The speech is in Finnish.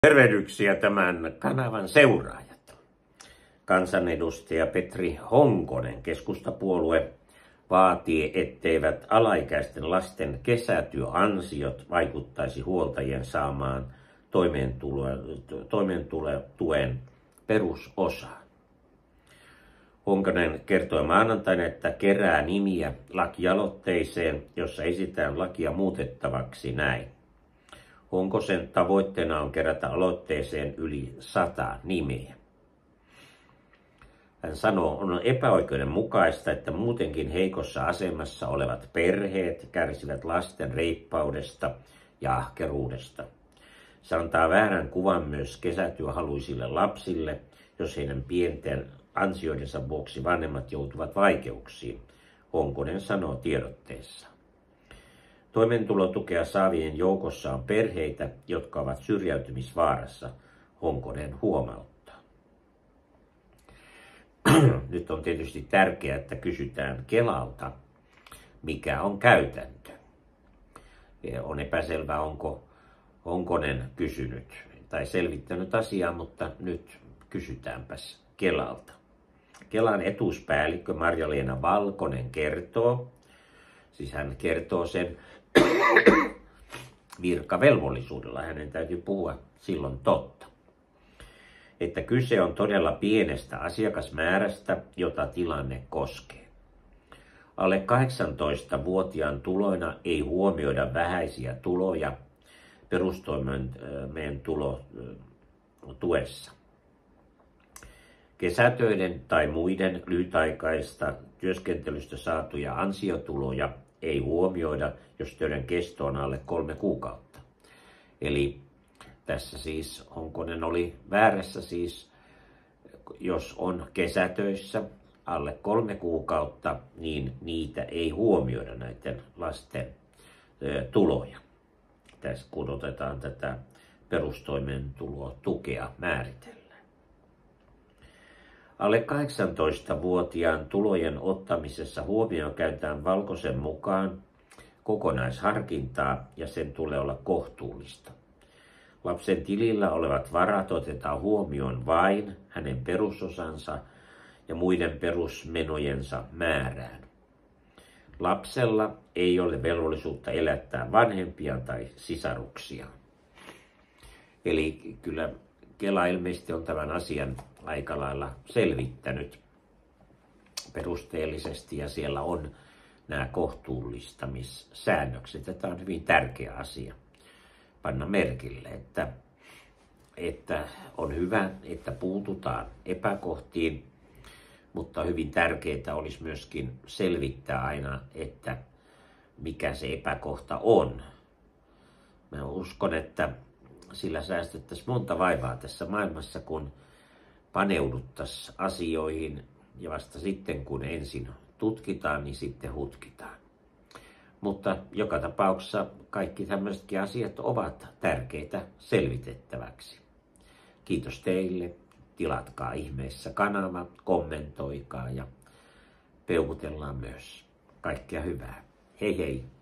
Tervehdyksiä tämän kanavan seuraajat. Kansanedustaja Petri Honkonen, keskustapuolue, vaatii, etteivät alaikäisten lasten kesätyöansiot vaikuttaisi huoltajien saamaan toimeentulotuen perusosaan. Honkonen kertoi maanantaina, että kerää nimiä lakialoitteeseen, jossa esitetään lakia muutettavaksi näin. Honkosen tavoitteena on kerätä aloitteeseen yli 100 nimeä. Hän sanoo, on epäoikeudenmukaista, että muutenkin heikossa asemassa olevat perheet kärsivät lasten reippaudesta ja ahkeruudesta. Se antaa väärän kuvan myös kesätyöhaluisille lapsille, jos heidän pienten ansioidensa vuoksi vanhemmat joutuvat vaikeuksiin, Honkonen sanoo tiedotteessa. Toimeentulotukea saavien joukossa on perheitä, jotka ovat syrjäytymisvaarassa, Honkonen huomauttaa. Nyt on tietysti tärkeää, että kysytään Kelalta, mikä on käytäntö. On epäselvää, onko Honkonen kysynyt tai selvittänyt asiaa, mutta nyt kysytäänpäs Kelalta. Kelan etuuspäällikkö Marja-Leena Valkonen kertoo, siis hän kertoo sen virkavelvollisuudella, hänen täytyy puhua silloin totta, että kyse on todella pienestä asiakasmäärästä, jota tilanne koskee. Alle 18-vuotiaan tuloina ei huomioida vähäisiä tuloja perustoimeentulotuessa. Kesätöiden tai muiden lyhytaikaista työskentelystä saatuja ansiotuloja ei huomioida, jos töiden kesto on alle 3 kuukautta. Eli tässä siis Honkonen oli väärässä, siis jos on kesätöissä alle 3 kuukautta, niin niitä ei huomioida näiden lasten tuloja. Tässä kun otetaan tätä perustoimeentulotukea määritellään. Alle 18-vuotiaan tulojen ottamisessa huomioon käytetään Valkosen mukaan kokonaisharkintaa ja sen tulee olla kohtuullista. Lapsen tilillä olevat varat otetaan huomioon vain hänen perusosansa ja muiden perusmenojensa määrään. Lapsella ei ole velvollisuutta elättää vanhempiaan tai sisaruksiaan. Eli kyllä Kela ilmeisesti on tämän asian aika lailla selvittänyt perusteellisesti ja siellä on nämä kohtuullistamissäännökset. Tämä on hyvin tärkeä asia panna merkille, että on hyvä, että puututaan epäkohtiin, mutta hyvin tärkeää olisi myöskin selvittää aina, että mikä se epäkohta on. Mä uskon, että sillä säästettäisiin monta vaivaa tässä maailmassa, kun paneuduttaisiin asioihin ja vasta sitten kun ensin tutkitaan, niin sitten hutkitaan. Mutta joka tapauksessa kaikki tämmöisetkin asiat ovat tärkeitä selvitettäväksi. Kiitos teille. Tilatkaa ihmeessä kanava, kommentoikaa ja peukutellaan myös. Kaikkea hyvää. Hei hei!